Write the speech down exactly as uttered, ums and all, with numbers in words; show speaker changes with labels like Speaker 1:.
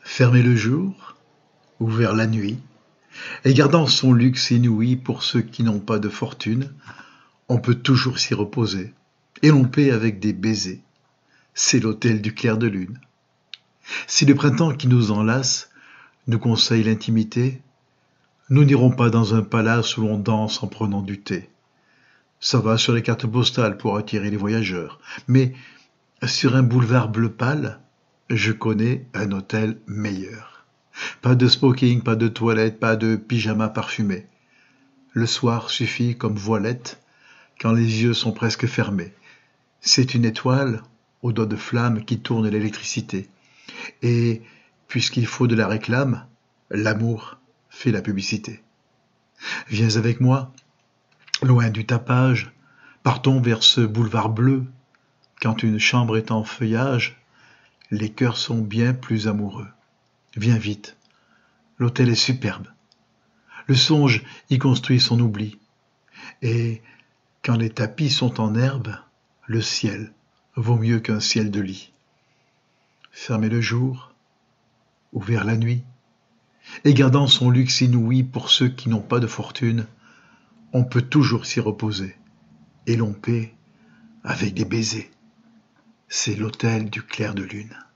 Speaker 1: Fermé le jour, ouvert la nuit, et gardant son luxe inouï pour ceux qui n'ont pas de fortune, on peut toujours s'y reposer, et l'on paie avec des baisers. C'est l'hôtel du clair de lune. Si le printemps qui nous enlace nous conseille l'intimité, nous n'irons pas dans un palace où l'on danse en prenant du thé. Ça va sur les cartes postales pour attirer les voyageurs, mais sur un boulevard bleu pâle, je connais un hôtel meilleur. Pas de smoking, pas de toilette, pas de pyjama parfumé. Le soir suffit comme voilette quand les yeux sont presque fermés. C'est une étoile aux doigts de flamme qui tourne l'électricité. Et puisqu'il faut de la réclame, l'amour fait la publicité. Viens avec moi, loin du tapage, partons vers ce boulevard bleu. Quand une chambre est en feuillage, les cœurs sont bien plus amoureux. Viens vite, l'hôtel est superbe. Le songe y construit son oubli. Et quand les tapis sont en herbe, le ciel vaut mieux qu'un ciel de lit. Fermé le jour, ouvert la nuit, et gardant son luxe inouï pour ceux qui n'ont pas de fortune, on peut toujours s'y reposer, et l'on paie avec des baisers. C'est l'hôtel du clair de lune.